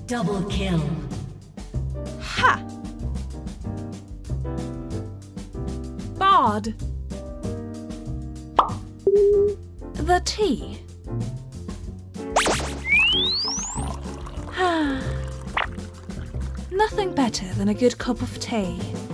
Double kill. Ha! Bard. The tea. Nothing better than a good cup of tea.